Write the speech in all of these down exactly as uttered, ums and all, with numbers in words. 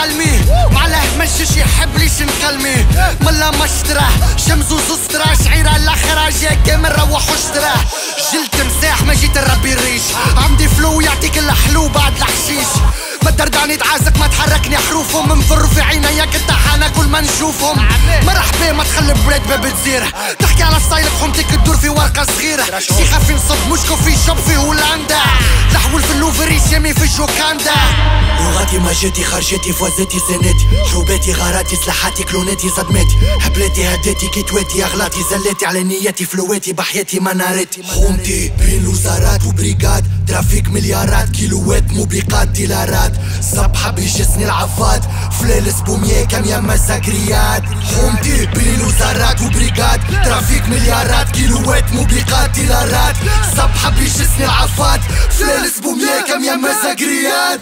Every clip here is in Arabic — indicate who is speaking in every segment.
Speaker 1: قلمي معله منشش يحب ليش نكلمي ملا مشتره شمزو زستره شعيره الاخره جاي كامل روح واشتره جلت مساح ما جيت نربي الريش عندي فلو يعطيك الحلو بعد الحشيش ما تردعني تعازك ما تحركني حروفهم منفر في عينيك الطحانة كل ما نشوفهم مرحبا ما تخلي بولاد باب تزير تحكي على ستايل حومتك تدور في ورقة صغيرة شيخة في نصب مشكو في شوب في هولندا لحول في اللوفري شامي في جوكاندا
Speaker 2: لغاتي مجاتي خرجتي فوزتي سنتي حروباتي غاراتي سلاحاتي كلوناتي صدماتي حبلاتي هداتي كيتواتي اغلاطي زلاتي على نياتي فلواتي بحياتي مناراتي حومتي بين وزارات وبريقاد ترافيك مليارات كيلوات موبقات ديلارات صبحة بيجسني العفاد فلالس بومية كم يما زكريات حومتي بين وزارات وبريقاد ترافيك مليارات كيلوات موبقات ديلارات صبحة بيجسني العفاد فلالس بومية كم يما زكريات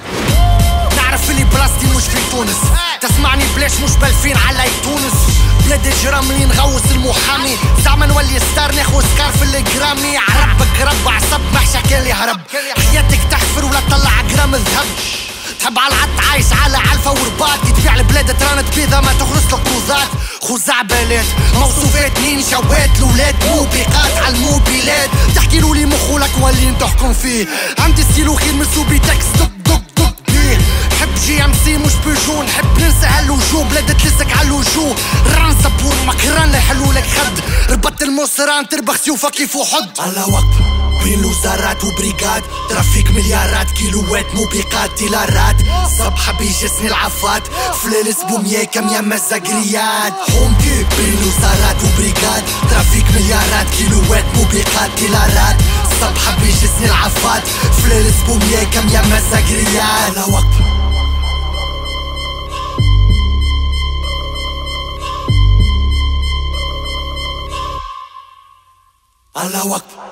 Speaker 1: نعرف اللي بلاصتي مش في تونس تسمعني بلاش مش بالفين علي تونس بلاد الجرام اللي نغوص المحامي زعما نولي ستار ناخو سكار في الجرامي عربك رب عصب محشا كان لي هرب حياتك تحفر ولا تطلع جرام الذهب تحب على العط عايش على علفة ورباط تبيع البلاد ترانت بيضة ما تخلص القروزات خزعبلات موصوفات نين شوات الولاد موبقات على الموبيلات تحكي له لي مخولك واللي تحكم فيه عندي ستيلو خير من سوبي تكس دق دق دق بيه نحب جي ام سي مش بيجو نحب ننسى هالوجو بلاد تلسك على الوجو ران صبور مكران لا يحلوا لك خد ربط الموسران تربخ سيوفك كيف وحد
Speaker 2: على وقت بين وزارات وبريقاد ترافيك مليارات كيلوات موبقات ديلارات صبحة بيجسني العفات فلالس بومية كم يما زكريات حومتي بين وزارات وبريقاد ترافيك مليارات كيلوات موبقات ديلارات صبحة بيجسني العفات فلالس بومية كم يما زكريات على وقت على وقت